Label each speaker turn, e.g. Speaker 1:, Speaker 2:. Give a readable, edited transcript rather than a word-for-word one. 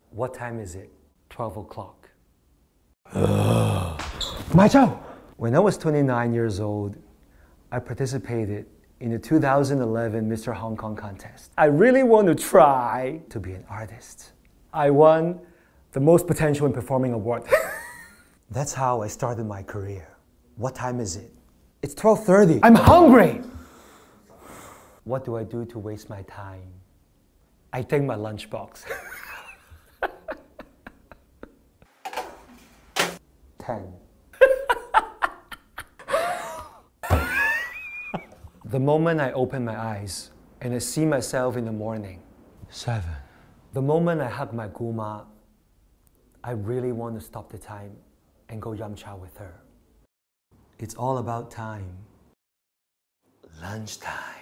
Speaker 1: What time is it? 12 o'clock.
Speaker 2: My job.
Speaker 1: When I was 29 years old, I participated in the 2011 Mr. Hong Kong contest. I really want to try to be an artist. I won the Most Potential in Performing award. That's how I started my career. What time is it? It's 12:30.
Speaker 2: I'm hungry.
Speaker 1: What do I do to waste my time? I take my lunchbox. 10. The moment I open my eyes and I see myself in the morning.
Speaker 2: 7.
Speaker 1: The moment I hug my guma, I really want to stop the time and go yum cha with her. It's all about time. Lunchtime.